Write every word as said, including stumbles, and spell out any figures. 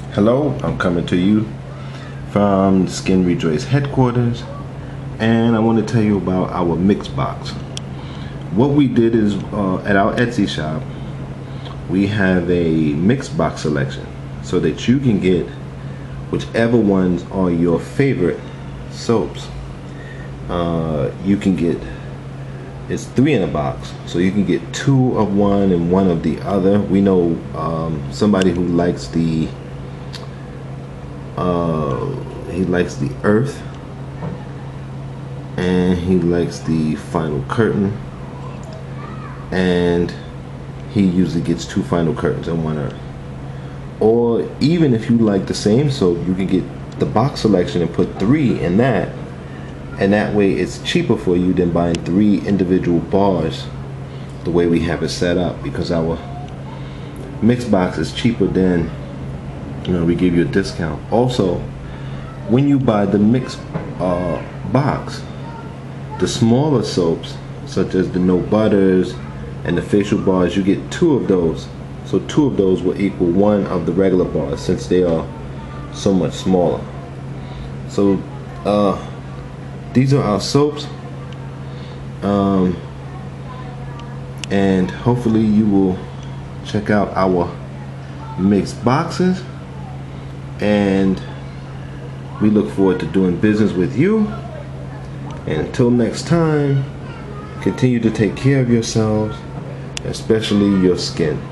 Hello, I'm coming to you from Skin Rejoice headquarters, and I want to tell you about our mix box. What we did is uh, at our Etsy shop, we have a mix box selection so that you can get whichever ones are your favorite soaps. Uh, you can get, it's three in a box, so you can get two of one and one of the other. We know um, somebody who likes the Uh, he likes the Earth, and he likes the Final Curtain, and he usually gets two Final Curtains and one Earth. Or even if you like the same soap, you can get the box selection and put three in that, and that way it's cheaper for you than buying three individual bars the way we have it set up, because our mix box is cheaper than, you know, we give you a discount. Also, when you buy the mix uh, box, the smaller soaps such as the No Butters and the facial bars, you get two of those. So two of those will equal one of the regular bars since they are so much smaller. So uh, these are our soaps, um, and hopefully you will check out our mixed boxes. And we look forward to doing business with you. And until next time, continue to take care of yourselves, especially your skin.